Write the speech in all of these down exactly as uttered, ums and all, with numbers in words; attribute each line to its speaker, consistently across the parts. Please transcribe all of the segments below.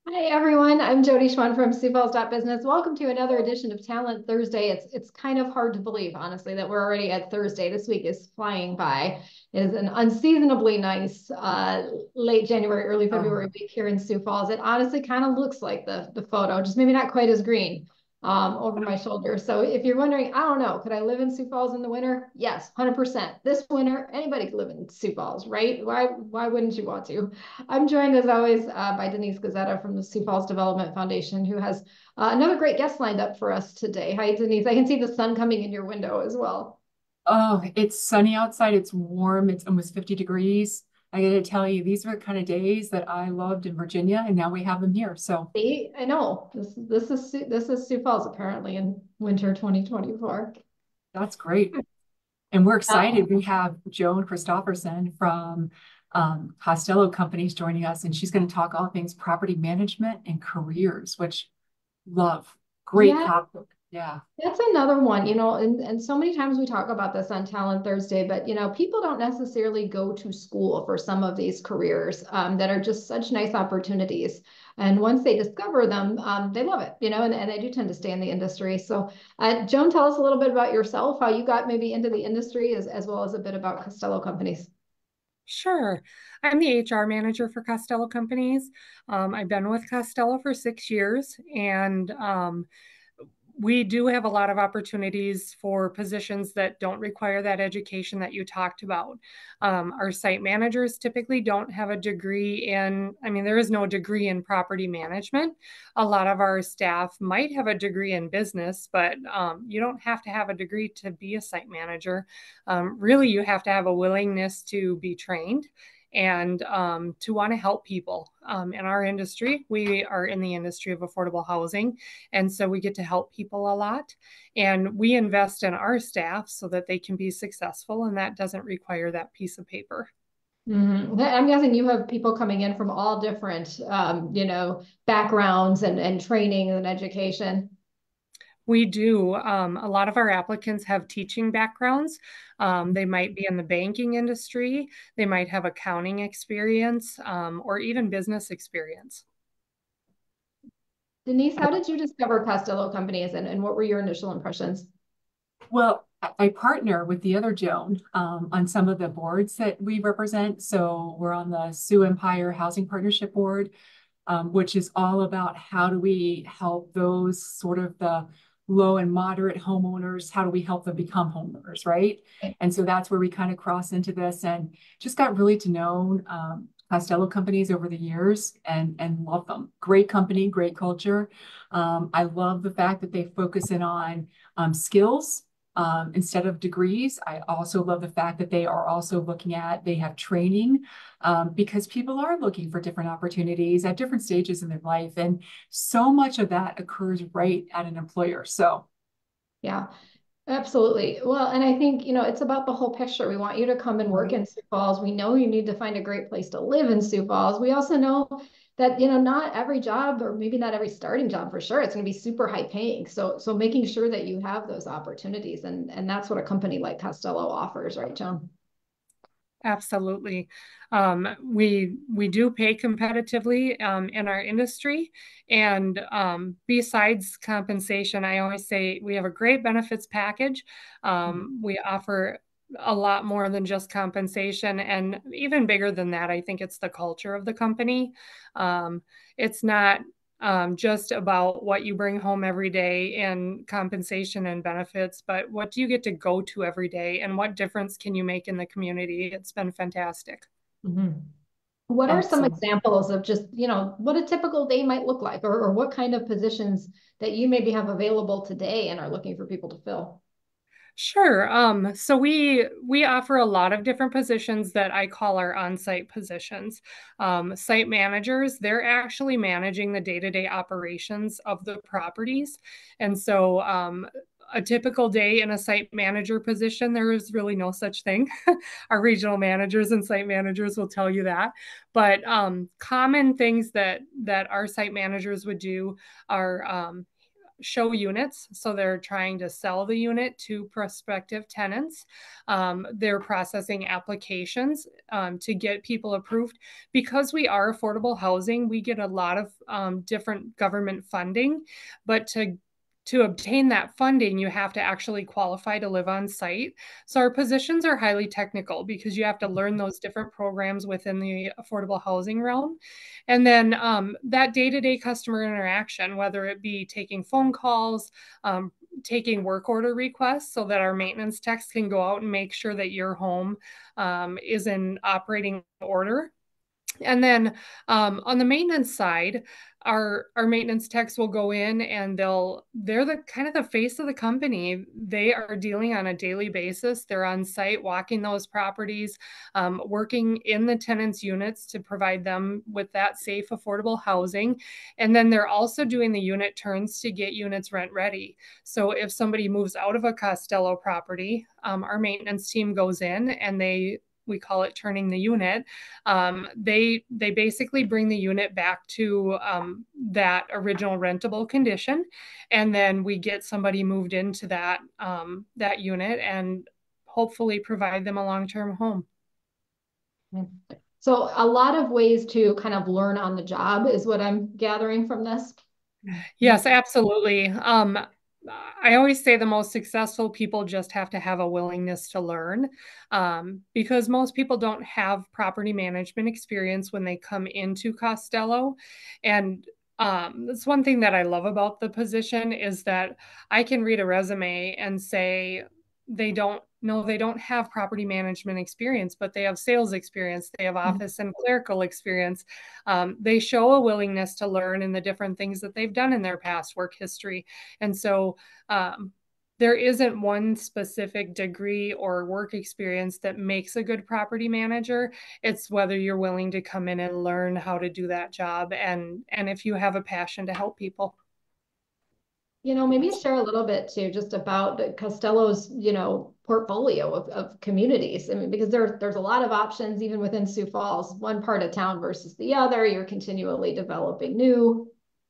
Speaker 1: Hi everyone, I'm Jody Schwan from Sioux Falls Business. Welcome to another edition of Talent Thursday. It's it's kind of hard to believe, honestly, that we're already at Thursday. This week is flying by. It is an unseasonably nice uh, late January, early
Speaker 2: Oh,
Speaker 1: February week here in Sioux Falls. It honestly kind of looks like the the photo, just maybe not quite as green um, over my shoulder. So if you're wondering, I don't know, could I live in Sioux Falls in the winter? Yes, one hundred percent. This winter, anybody could live in Sioux Falls, right? Why why wouldn't you want to? I'm joined as always uh, by Denise Gazzetta from the Sioux Falls Development Foundation, who has uh, another great guest lined up for us today. Hi, Denise. I can see the sun coming in your window as well.
Speaker 2: oh, it's sunny outside. It's warm. It's almost fifty degrees. I gotta tell you, these are the kind of days that I loved in Virginia, and now we have them here. So
Speaker 1: See, I know this this is this is Sioux Falls apparently in winter twenty twenty-four.
Speaker 2: that's great. And we're
Speaker 1: Uh,
Speaker 2: excited. We have Joan Christopherson from um, Costello Companies joining us, and she's going to talk all things property management and careers, which love. Great
Speaker 1: yeah,
Speaker 2: topic. Yeah.
Speaker 1: that's another one, you know, and, and so many times we talk about this on Talent Thursday, but you know, people don't necessarily go to school for some of these careers um, that are just such nice opportunities. And once they discover them, um, they love it, you know, and, and they do tend to stay in the industry. So, uh, Joan, tell us a little bit about yourself, how you got maybe into the industry, as, as well as a bit about Costello Companies.
Speaker 3: Sure. I'm the H R manager for Costello Companies. Um, I've been with Costello for six years, and um, we do have a lot of opportunities for positions that don't require that education that you talked about. Um, our site managers typically don't have a degree in, I mean, there is no degree in property management. A lot of our staff might have a degree in business, but um, you don't have to have a degree to be a site manager. Um, really, you have to have a willingness to be trained and um, to want to help people. Um, in our industry, we are in the industry of affordable housing, and so we get to help people a lot. And we invest in our staff so that they can be successful, and that doesn't require that piece of paper.
Speaker 1: Mhm. I'm guessing you have people coming in from all different, um, you know, backgrounds and, and training and education.
Speaker 3: We do. Um, a lot of our applicants have teaching backgrounds. Um, they might be in the banking industry, they might have accounting experience, um, or even business experience.
Speaker 1: Denise, how did you discover Costello Companies and, and what were your initial impressions?
Speaker 2: Well, I I partner with the other Joan um, on some of the boards that we represent. So we're on the Sioux Empire Housing Partnership Board, um, which is all about how do we help those sort of the low and moderate homeowners, how do we help them become homeowners, right? And so that's where we kind of cross into this and just got really to know um, Costello companies over the years and and love them. Great company, great culture. Um, I love the fact that they focus in on um, skills um, instead of degrees. I also love the fact that they are also looking at, they have training um, because people are looking for different opportunities at different stages in their life. And so much of that occurs right at an employer. So,
Speaker 1: Yeah, absolutely. Well, and I think, you know, it's about the whole picture. We want you to come and work
Speaker 2: right.
Speaker 1: in Sioux Falls. We know you need to find a great place to live in Sioux Falls. We also know that, you know, not every job or maybe not every starting job for sure, it's going to be super high paying. So, so making sure that you have those opportunities and and that's what a company like Costello offers, right, Joan?
Speaker 3: Absolutely. Um, we we do pay competitively um, in our industry, and um, besides compensation, I always say we have a great benefits package. Um, we offer a lot more than just compensation, and even bigger than that, I think it's the culture of the company. Um, it's not um, just about what you bring home every day and compensation and benefits, but what do you get to go to every day and what difference can you make in the community? It's been fantastic.
Speaker 1: Mhm. What are some
Speaker 2: Absolutely.
Speaker 1: examples of just, you know, what a typical day might look like, or, or what kind of positions that you maybe have available today and are looking for people to fill?
Speaker 3: Sure. Um, so we we offer a lot of different positions that I call our on-site positions. Um, site managers, they're actually managing the day-to-day operations of the properties. And so um, a typical day in a site manager position, there is really no such thing. Our regional managers and site managers will tell you that. But um, common things that that our site managers would do are um, show units. So they're trying to sell the unit to prospective tenants. Um, they're processing applications um, to get people approved. Because we are affordable housing, we get a lot of um, different government funding, but to to obtain that funding, you have to actually qualify to live on site. So our positions are highly technical because you have to learn those different programs within the affordable housing realm. And then um, that day-to-day customer interaction, whether it be taking phone calls, um, taking work order requests so that our maintenance techs can go out and make sure that your home um, is in operating order. And then um, on the maintenance side, our our maintenance techs will go in and they'll they're the kind of the face of the company. They are dealing on a daily basis. They're on site walking those properties, um, working in the tenants' units to provide them with that safe, affordable housing. And then they're also doing the unit turns to get units rent ready. So if somebody moves out of a Costello property, um, our maintenance team goes in and they we call it turning the unit. Um, they they basically bring the unit back to um, that original rentable condition, and then we get somebody moved into that um, that unit and hopefully provide them a long-term home.
Speaker 1: So a lot of ways to kind of learn on the job is what I'm gathering from this.
Speaker 3: Yes, absolutely. Um, I always say the most successful people just have to have a willingness to learn um, because most people don't have property management experience when they come into Costello. And um, that's one thing that I love about the position is that I can read a resume and say they don't no, they don't have property management experience, but they have sales experience. They have office and clerical experience. Um, they show a willingness to learn in the different things that they've done in their past work history. And so um, there isn't one specific degree or work experience that makes a good property manager. It's whether you're willing to come in and learn how to do that job and, and if you have a passion to help people.
Speaker 1: You know, maybe share a little bit too, just about Costello's, you know, portfolio of, of communities. I mean, because there, there's a lot of options even within Sioux Falls, one part of town versus the other. You're continually developing new.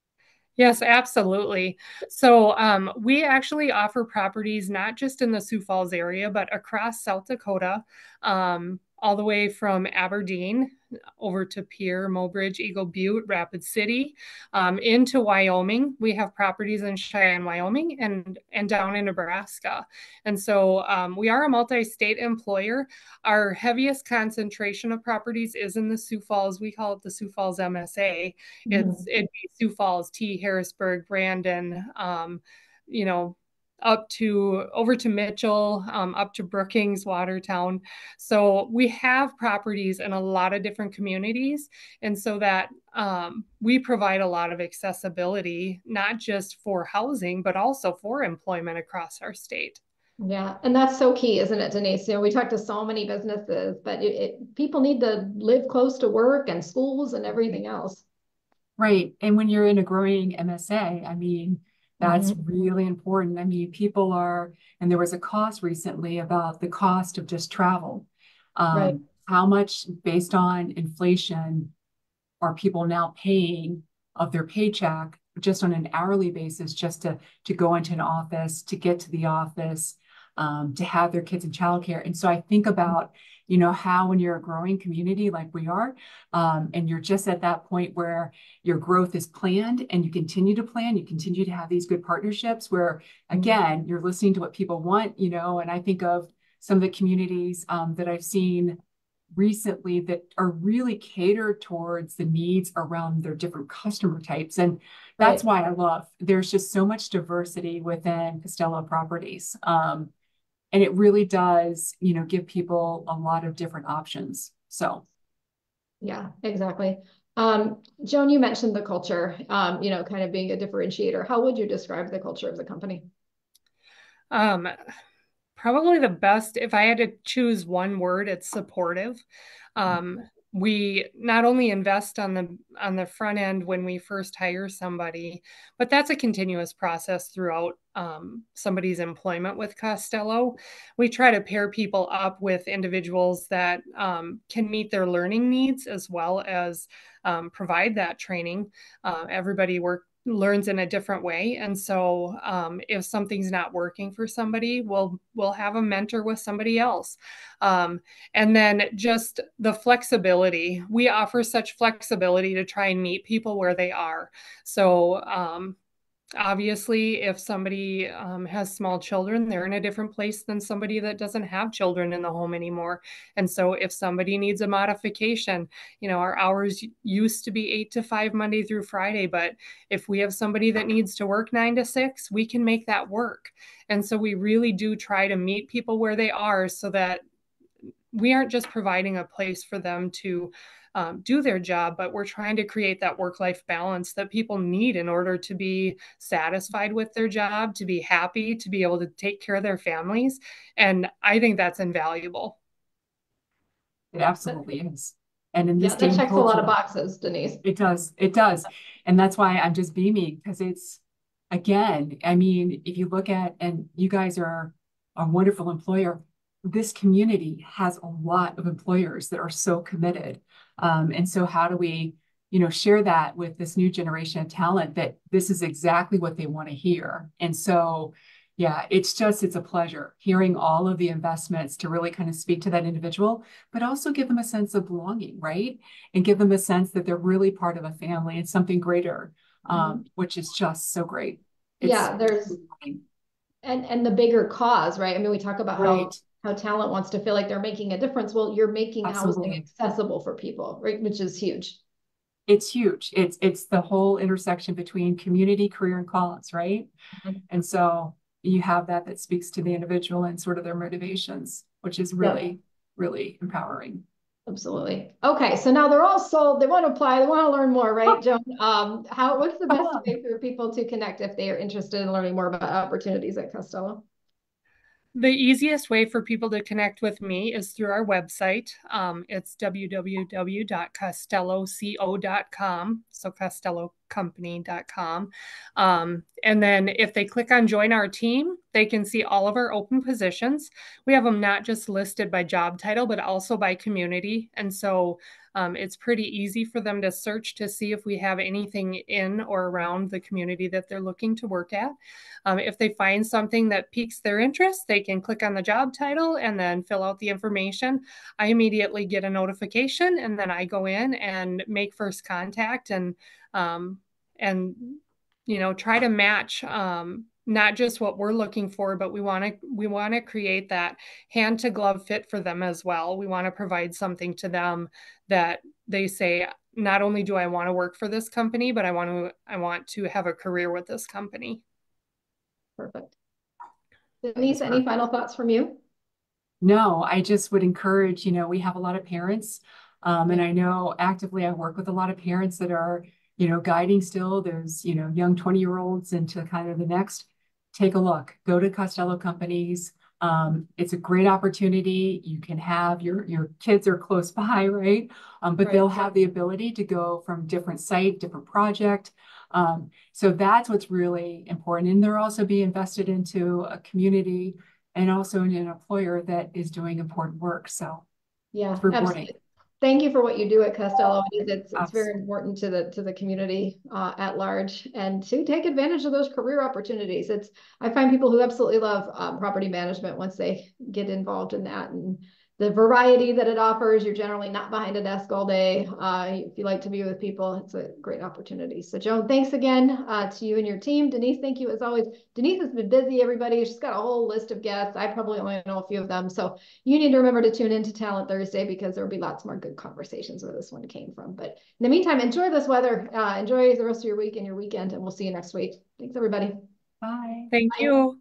Speaker 3: Yes, absolutely. So um, we actually offer properties not just in the Sioux Falls area, but across South Dakota, um, all the way from Aberdeen over to Pierre, Mobridge, Eagle Butte, Rapid City, um, into Wyoming. We have properties in Cheyenne, Wyoming, and and down in Nebraska. And so um, we are a multi-state employer. Our heaviest concentration of properties is in the Sioux Falls. We call it the Sioux Falls M S A. It's
Speaker 1: Mhm.
Speaker 3: it'd be Sioux Falls, T, Harrisburg, Brandon, um, you know, up to over to Mitchell, um, up to Brookings, Watertown. So we have properties in a lot of different communities, and so that um, we provide a lot of accessibility, not just for housing, but also for employment across our state.
Speaker 1: Yeah, and that's so key, isn't it, Denise? You know, we talk to so many businesses, but it, it, people need to live close to work and schools and everything else.
Speaker 2: Right. And when you're in a growing M S A, I mean, that's
Speaker 1: Mhm.
Speaker 2: really important. I mean, people are, and there was a cost recently about the cost of just travel.
Speaker 1: Right.
Speaker 2: Um, how much based on inflation are people now paying of their paycheck just on an hourly basis just to to go into an office, to get to the office, um, to have their kids in childcare. And so I think about, you know, how when you're a growing community like we are, um, and you're just at that point where your growth is planned and you continue to plan, you continue to have these good partnerships where, again, you're listening to what people want, you know, and I think of some of the communities um, that I've seen recently that are really catered towards the needs around their different customer types. And that's
Speaker 1: Right.
Speaker 2: why I love, there's just so much diversity within Costello Properties. Um, and it really does, you know, give people a lot of different options. So.
Speaker 1: Yeah, exactly. Um, Joan, you mentioned the culture, um, you know, kind of being a differentiator. How would you describe the culture of the company?
Speaker 3: Um, Probably the best, if I had to choose one word, it's supportive. Um, we not only invest on the on the front end when we first hire somebody, but that's a continuous process throughout um, somebody's employment with Costello. We try to pair people up with individuals that um, can meet their learning needs as well as um, provide that training. Uh, everybody work learns in a different way. And so um, if something's not working for somebody, we'll we'll have a mentor with somebody else. Um, and then just the flexibility. We offer such flexibility to try and meet people where they are. So um, obviously, if somebody um, has small children, they're in a different place than somebody that doesn't have children in the home anymore. And so if somebody needs a modification, you know, our hours used to be eight to five Monday through Friday, but if we have somebody that needs to work nine to six, we can make that work. And so we really do try to meet people where they are so that we aren't just providing a place for them to um, do their job, but we're trying to create that work-life balance that people need in order to be satisfied with their job, to be happy, to be able to take care of their families. And I think that's invaluable.
Speaker 2: It absolutely is. And in this
Speaker 1: Yeah,
Speaker 2: day
Speaker 1: that
Speaker 2: and
Speaker 1: checks a lot of
Speaker 2: culture,
Speaker 1: boxes, Denise.
Speaker 2: it does, it does. And that's why I'm just beaming, because it's, again, I mean, if you look at, and you guys are a wonderful employer, this community has a lot of employers that are so committed. Um, and so how do we, you know, share that with this new generation of talent that this is exactly what they want to hear? And so, yeah, it's just, it's a pleasure hearing all of the investments to really kind of speak to that individual, but also give them a sense of belonging, right? And give them a sense that they're really part of a family and something greater, um, mm-hmm. which is just so great.
Speaker 1: It's, yeah, there's, and, and the bigger cause, right? I mean, we talk about right. how how talent wants to feel like they're making a difference. Well, you're making Absolutely. housing accessible for people, right? Which is huge.
Speaker 2: It's huge. It's it's the whole intersection between community, career, and cause, right? Mm-hmm. And so you have that that speaks to the individual and sort of their motivations, which is really, yep. really empowering.
Speaker 1: Absolutely. Okay, so now they're all sold. They want to apply. They want to learn more, right, Joan? Um, how? What's the best way for people to connect if they are interested in learning more about opportunities at Costello?
Speaker 3: The easiest way for people to connect with me is through our website. Um, it's w w w dot costello co dot com, so costello company dot com. Um, and then if they click on join our team, they can see all of our open positions. We have them not just listed by job title, but also by community. And so um, it's pretty easy for them to search to see if we have anything in or around the community that they're looking to work at. Um, if they find something that piques their interest, they can click on the job title and then fill out the information. I immediately get a notification, and then I go in and make first contact and um, and you know try to match um, not just what we're looking for, but we want to we want to create that hand to glove fit for them as well. We want to provide something to them that they say, not only do I want to work for this company, but I want to I want to have a career with this company.
Speaker 1: Perfect. Denise, any final thoughts from you?
Speaker 2: No, I just would encourage, you know, we have a lot of parents, um, and I know actively I work with a lot of parents that are, you know, guiding still. There's, you know, young twenty year olds into kind of the next. Take a look, go to Costello Companies. Um, it's a great opportunity. You can have your, your kids are close by, right? Um, but right. they'll have the ability to go from different site, different project. Um, so that's what's really important. And they're also being invested into a community and also in an employer that is doing important work. So
Speaker 1: yeah, absolutely. Thank you for what you do at Costello. It's, it's very important to the to the community uh, at large, and to take advantage of those career opportunities. It's I find people who absolutely love um, property management once they get involved in that, and the variety that it offers. You're generally not behind a desk all day. Uh, if you like to be with people, it's a great opportunity. So Joan, thanks again uh, to you and your team. Denise, thank you as always. Denise has been busy, everybody. She's got a whole list of guests. I probably only know a few of them. So you need to remember to tune into Talent Thursday, because there will be lots more good conversations where this one came from. But in the meantime, enjoy this weather. Uh, enjoy the rest of your week and your weekend, and we'll see you next week. Thanks, everybody.
Speaker 2: Bye.
Speaker 3: Thank
Speaker 1: Bye.
Speaker 3: you.